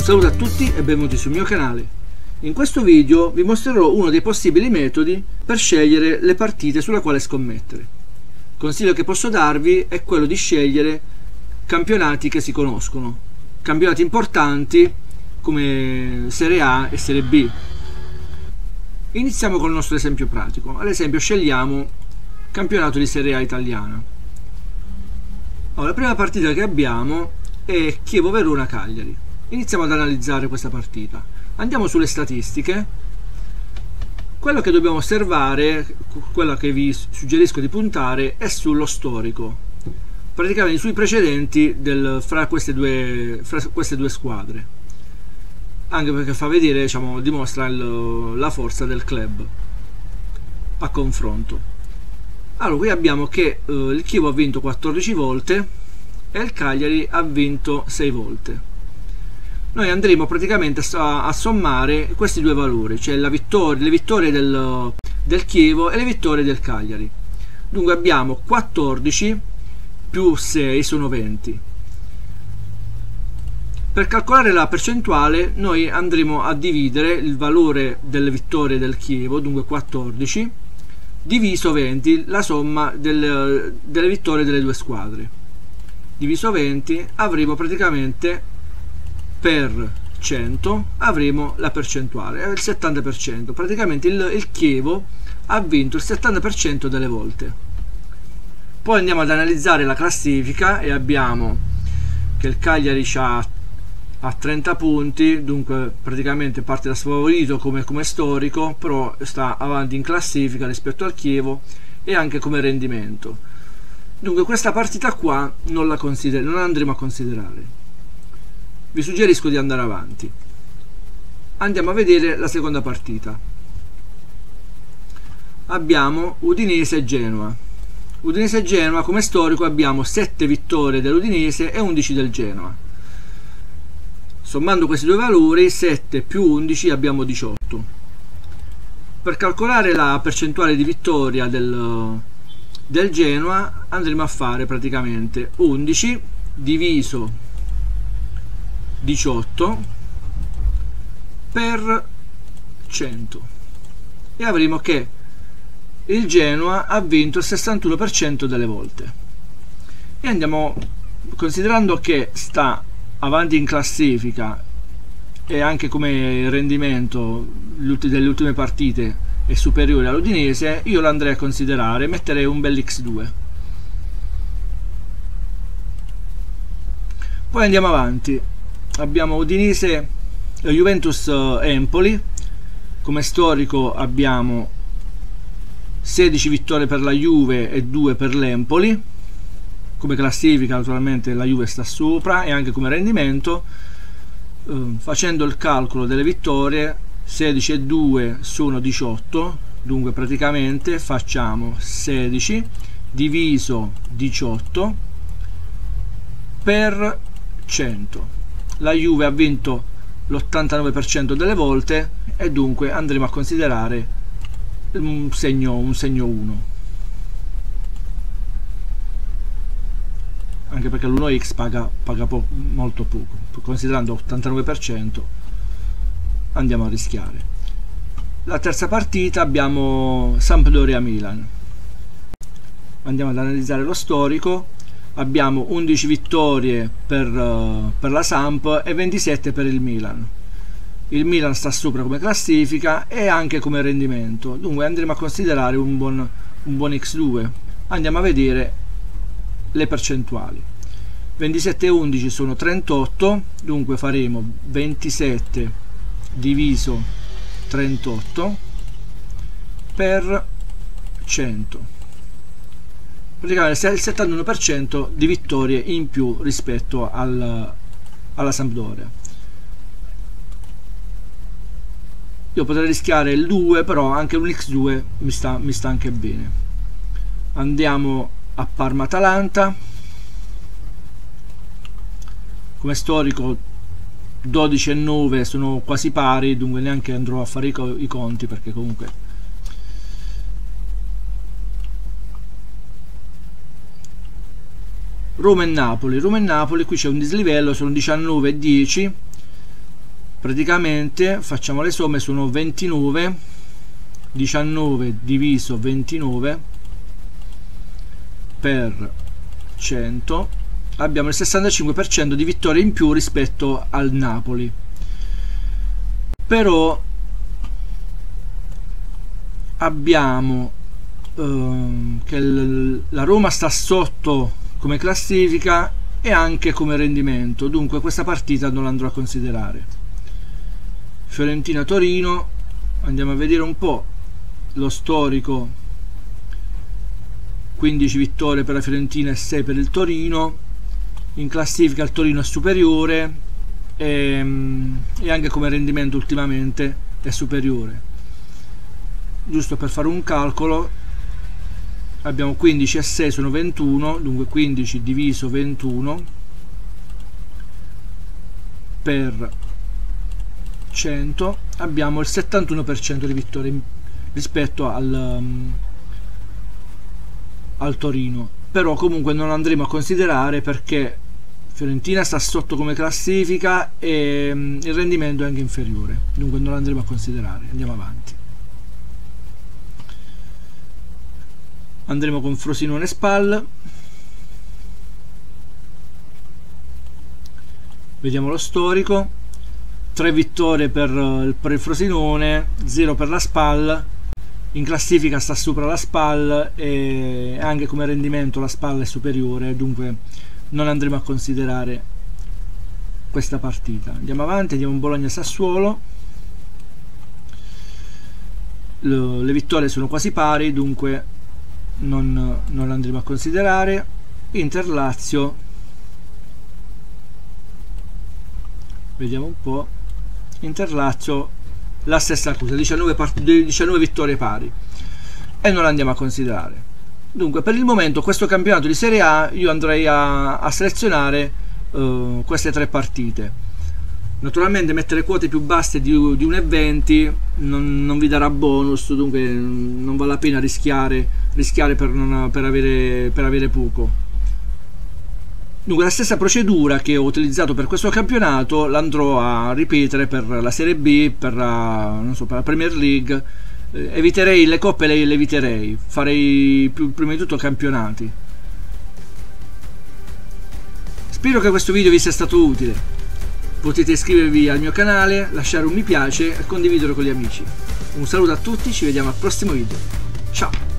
saluto a tutti e benvenuti sul mio canale. In questo video vi mostrerò uno dei possibili metodi per scegliere le partite sulla quale scommettere. Il consiglio che posso darvi è quello di scegliere campionati che si conoscono, campionati importanti come Serie A e Serie B. Iniziamo con il nostro esempio pratico. Ad esempio scegliamo campionato di Serie A italiana. Allora, la prima partita che abbiamo è Chievo-Verona-Cagliari. Iniziamo ad analizzare questa partita. Andiamo sulle statistiche. Quello che dobbiamo osservare, quello che vi suggerisco di puntare, è sullo storico, praticamente sui precedenti fra queste due squadre, anche perché fa vedere, diciamo, dimostra la forza del club a confronto. Allora, qui abbiamo che il Chievo ha vinto 14 volte e il Cagliari ha vinto 6 volte. Noi andremo praticamente a sommare questi due valori, cioè le vittorie del Chievo e le vittorie del Cagliari. Dunque abbiamo 14 più 6 sono 20. Per calcolare la percentuale noi andremo a dividere il valore delle vittorie del Chievo, dunque 14, diviso 20, la somma delle vittorie delle due squadre. Diviso 20 avremo praticamente per 100 avremo la percentuale, è il 70%. Praticamente il Chievo ha vinto il 70% delle volte. Poi andiamo ad analizzare la classifica e abbiamo che il Cagliari ha 30 punti, dunque praticamente parte da sfavorito come storico, però sta avanti in classifica rispetto al Chievo e anche come rendimento. Dunque questa partita qua non andremo a considerare. Vi suggerisco di andare avanti. Andiamo a vedere la seconda partita. Abbiamo Udinese e Genoa. Udinese e Genoa, come storico abbiamo 7 vittorie dell'Udinese e 11 del Genoa. Sommando questi due valori, 7 più 11 abbiamo 18. Per calcolare la percentuale di vittoria del Genoa andremo a fare praticamente 11 diviso 18 per 100 e avremo che il Genoa ha vinto il 61% delle volte. E andiamo, considerando che sta avanti in classifica e anche come rendimento delle ultime partite è superiore all'Udinese, io lo andrei a considerare, metterei un bel X2. Poi andiamo avanti. Abbiamo Udinese, Juventus Empoli. Come storico abbiamo 16 vittorie per la Juve e 2 per l'Empoli. Come classifica naturalmente la Juve sta sopra, e anche come rendimento, facendo il calcolo delle vittorie, 16 e 2 sono 18, dunque praticamente facciamo 16 diviso 18 per 100. La Juve ha vinto l'89% delle volte e dunque andremo a considerare un segno 1, anche perché l'1x paga molto poco, considerando 89% andiamo a rischiare. La terza partita abbiamo Sampdoria-Milan. Andiamo ad analizzare lo storico. Abbiamo 11 vittorie per la Samp e 27 per il Milan. Il Milan sta sopra come classifica e anche come rendimento, dunque andremo a considerare un buon X2. Andiamo a vedere le percentuali. 27 e 11 sono 38, dunque faremo 27 diviso 38 per 100. Praticamente il 71% di vittorie in più rispetto alla Sampdoria. Io potrei rischiare il 2, però anche un X2 mi sta anche bene. Andiamo a Parma-Atalanta. Come storico 12 e 9 sono quasi pari, dunque neanche andrò a fare i conti, perché comunque Roma e Napoli, qui c'è un dislivello, sono 19 e 10, praticamente facciamo le somme, sono 29, 19 diviso 29 per 100, abbiamo il 65% di vittorie in più rispetto al Napoli. Però abbiamo che la Roma sta sotto come classifica e anche come rendimento, dunque questa partita non la andrò a considerare. Fiorentina-Torino, andiamo a vedere un po' lo storico: 15 vittorie per la Fiorentina e 6 per il Torino. In classifica il Torino è superiore e anche come rendimento ultimamente è superiore. Giusto per fare un calcolo, abbiamo 15 e 6 sono 21, dunque 15 diviso 21 per 100, abbiamo il 71% di vittorie rispetto al Torino. Però comunque non andremo a considerare perché Fiorentina sta sotto come classifica e il rendimento è anche inferiore, dunque non andremo a considerare. Andiamo avanti. Andremo con Frosinone Spal, vediamo lo storico: 3 vittorie per il Frosinone, 0 per la Spal. In classifica sta sopra la Spal e anche come rendimento la Spal è superiore, dunque non andremo a considerare questa partita. Andiamo avanti, andiamo in Bologna-Sassuolo. Le vittorie sono quasi pari, dunque non andremo a considerare. Inter-Lazio, vediamo un po'. Inter-Lazio la stessa cosa, 19 vittorie pari e non la andiamo a considerare. Dunque per il momento questo campionato di Serie A io andrei a selezionare queste 3 partite. Naturalmente mettere quote più basse di 1,20 non vi darà bonus, dunque non vale la pena rischiare per avere poco. Dunque la stessa procedura che ho utilizzato per questo campionato l'andrò a ripetere per la Serie B, per la Premier League. Eviterei le coppe, le eviterei, farei prima di tutto campionati. Spero che questo video vi sia stato utile. Potete iscrivervi al mio canale, lasciare un mi piace e condividerlo con gli amici. Un saluto a tutti, ci vediamo al prossimo video. Ciao!